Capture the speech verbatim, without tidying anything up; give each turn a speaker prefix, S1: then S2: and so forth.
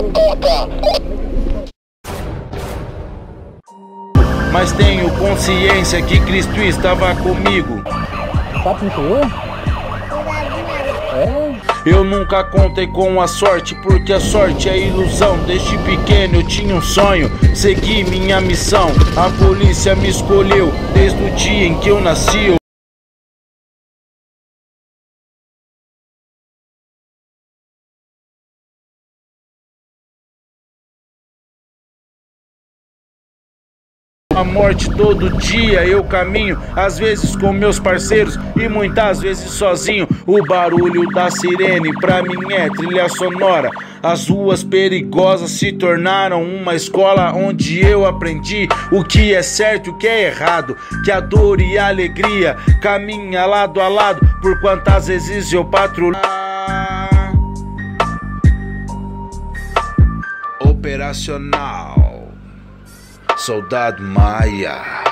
S1: Mas tenho consciência que Cristo estava comigo.
S2: Tá com tu? É?
S1: Eu nunca contei com a sorte, porque a sorte é ilusão. Desde pequeno eu tinha um sonho, segui minha missão. A polícia me escolheu desde o dia em que eu nasci. A morte todo dia eu caminho, às vezes com meus parceiros e muitas vezes sozinho. O barulho da sirene pra mim é trilha sonora. As ruas perigosas se tornaram uma escola onde eu aprendi o que é certo e o que é errado, que a dor e a alegria caminha lado a lado. Por quantas vezes eu patrulho. Operacional Soldado Maia.